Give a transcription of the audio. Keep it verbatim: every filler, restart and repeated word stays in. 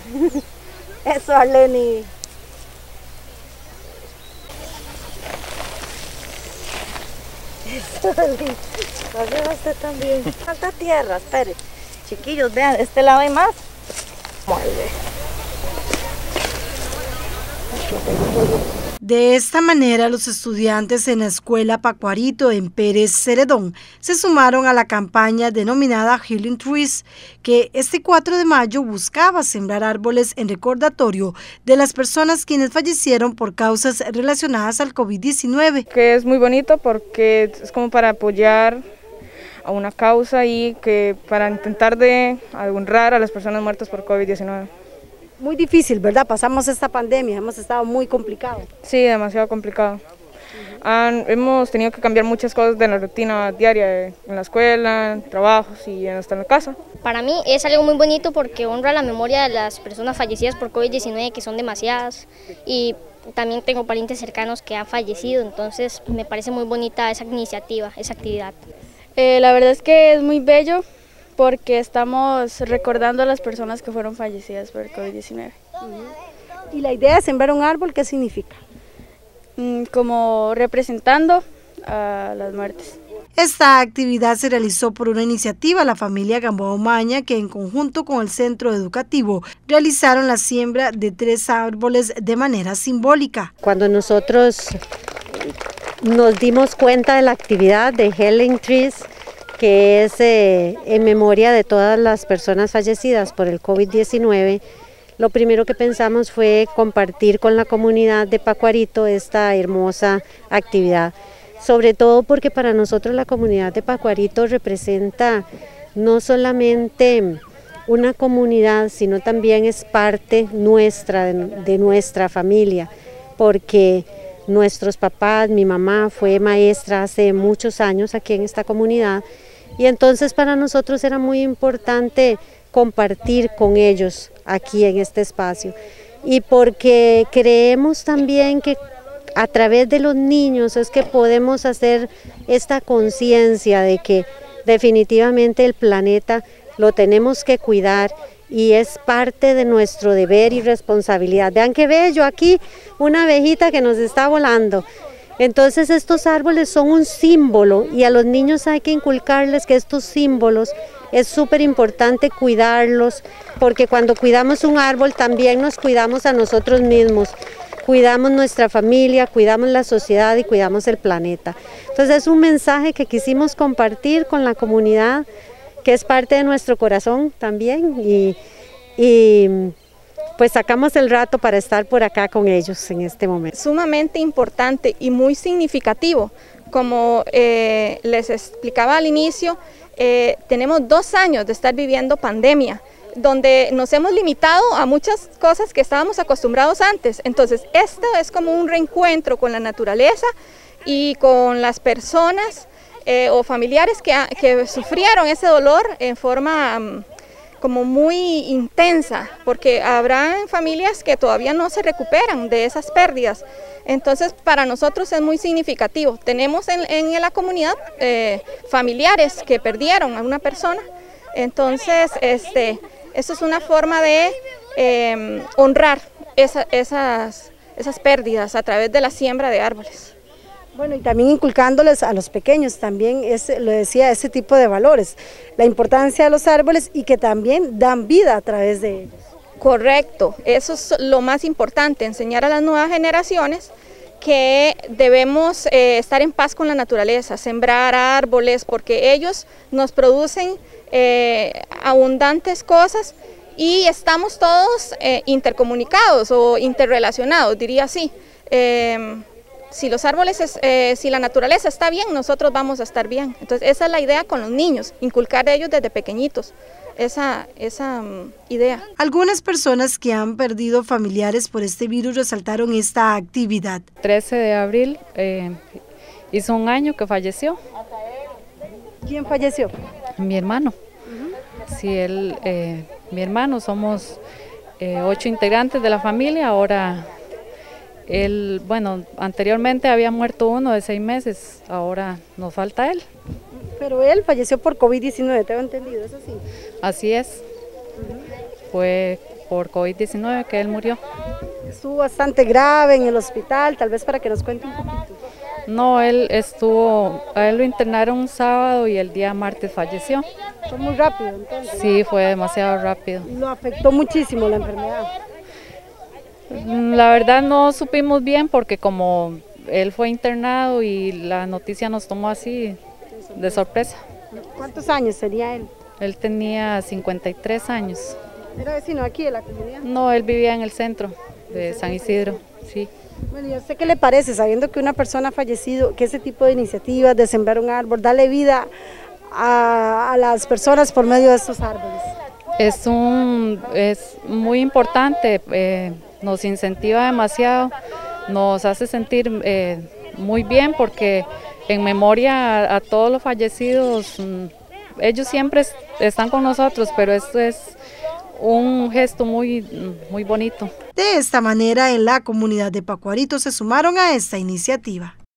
Eso, Arleni. Eso, Arleni. Arriba usted también. Falta tierra, espere. Chiquillos, vean, de este lado hay más. Muy bien. De esta manera, los estudiantes en la escuela Pacuarito en Pérez Celedón se sumaron a la campaña denominada Healing Trees, que este cuatro de mayo buscaba sembrar árboles en recordatorio de las personas quienes fallecieron por causas relacionadas al COVID diecinueve. Que es muy bonito porque es como para apoyar a una causa y que para intentar de honrar a las personas muertas por COVID diecinueve. Muy difícil, ¿verdad? Pasamos esta pandemia, hemos estado muy complicados. Sí, demasiado complicado. Uh-huh. Han, hemos tenido que cambiar muchas cosas de la rutina diaria, en la escuela, en trabajos y hasta en la casa. Para mí es algo muy bonito porque honra la memoria de las personas fallecidas por COVID diecinueve, que son demasiadas, y también tengo parientes cercanos que han fallecido, entonces me parece muy bonita esa iniciativa, esa actividad. Eh, la verdad es que es muy bello, porque estamos recordando a las personas que fueron fallecidas por el COVID diecinueve. Uh-huh. ¿Y la idea de sembrar un árbol qué significa? Mm, como representando a las muertes. Esta actividad se realizó por una iniciativa de la familia Gamboa Umaña, que en conjunto con el centro educativo realizaron la siembra de tres árboles de manera simbólica. Cuando nosotros nos dimos cuenta de la actividad de Healing Trees, que es eh, en memoria de todas las personas fallecidas por el COVID diecinueve, lo primero que pensamos fue compartir con la comunidad de Pacuarito esta hermosa actividad, sobre todo porque para nosotros la comunidad de Pacuarito representa no solamente una comunidad, sino también es parte nuestra, de, de nuestra familia, porque nuestros papás, mi mamá fue maestra hace muchos años aquí en esta comunidad, y entonces para nosotros era muy importante compartir con ellos aquí en este espacio, y porque creemos también que a través de los niños es que podemos hacer esta conciencia de que definitivamente el planeta lo tenemos que cuidar y es parte de nuestro deber y responsabilidad. Vean qué bello aquí, una abejita que nos está volando. Entonces estos árboles son un símbolo y a los niños hay que inculcarles que estos símbolos es súper importante cuidarlos, porque cuando cuidamos un árbol también nos cuidamos a nosotros mismos, cuidamos nuestra familia, cuidamos la sociedad y cuidamos el planeta. Entonces es un mensaje que quisimos compartir con la comunidad, que es parte de nuestro corazón también, y, y pues sacamos el rato para estar por acá con ellos en este momento. Sumamente importante y muy significativo, como eh, les explicaba al inicio, eh, tenemos dos años de estar viviendo pandemia, donde nos hemos limitado a muchas cosas que estábamos acostumbrados antes. Entonces esto es como un reencuentro con la naturaleza y con las personas eh, o familiares que, que sufrieron ese dolor en forma um, como muy intensa, porque habrán familias que todavía no se recuperan de esas pérdidas. Entonces para nosotros es muy significativo. Tenemos en, en la comunidad eh, familiares que perdieron a una persona, entonces este, esto es una forma de eh, honrar esa, esas, esas pérdidas a través de la siembra de árboles. Bueno, y también inculcándoles a los pequeños, también es, lo decía, ese tipo de valores, la importancia de los árboles y que también dan vida a través de ellos. Correcto, eso es lo más importante, enseñar a las nuevas generaciones que debemos eh, estar en paz con la naturaleza, sembrar árboles, porque ellos nos producen eh, abundantes cosas y estamos todos eh, intercomunicados o interrelacionados, diría así. Eh, Si los árboles, es, eh, si la naturaleza está bien, nosotros vamos a estar bien. Entonces esa es la idea con los niños, inculcar a ellos desde pequeñitos esa, esa um, idea. Algunas personas que han perdido familiares por este virus resaltaron esta actividad. trece de abril eh, hizo un año que falleció. ¿Quién falleció? Mi hermano. Uh-huh. Sí, él, eh, mi hermano, somos eh, ocho integrantes de la familia, ahora... Él, bueno, anteriormente había muerto uno de seis meses, ahora nos falta él. Pero él falleció por COVID diecinueve, ¿te he entendido? ¿Es así? Así es. Uh-huh. Fue por COVID diecinueve que él murió. Estuvo bastante grave en el hospital, tal vez para que nos cuente un poquito. No, él estuvo, a él lo internaron un sábado y el día martes falleció. Fue muy rápido entonces. Sí, fue demasiado rápido. Lo afectó muchísimo la enfermedad. La verdad no supimos bien porque como él fue internado y la noticia nos tomó así de sorpresa. ¿Cuántos años tenía él? Él tenía cincuenta y tres años. ¿Era vecino aquí de la comunidad? No, él vivía en el centro de San Isidro, sí. Bueno, ¿y a usted qué le parece, sabiendo que una persona ha fallecido, que ese tipo de iniciativas de sembrar un árbol, darle vida a, a las personas por medio de estos árboles? Es, un, es muy importante, eh, nos incentiva demasiado, nos hace sentir eh, muy bien porque en memoria a, a todos los fallecidos, ellos siempre están con nosotros, pero esto es un gesto muy, muy bonito. De esta manera, en la comunidad de Pacuarito se sumaron a esta iniciativa.